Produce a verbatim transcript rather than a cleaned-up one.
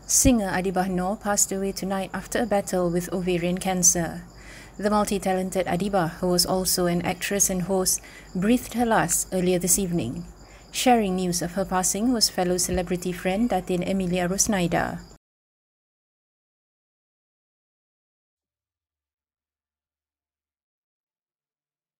Singer Adibah Noor passed away tonight after a battle with ovarian cancer. The multi-talented Adibah, who was also an actress and host, breathed her last earlier this evening. Sharing news of her passing was fellow celebrity friend Datin Emylia Rosnaida.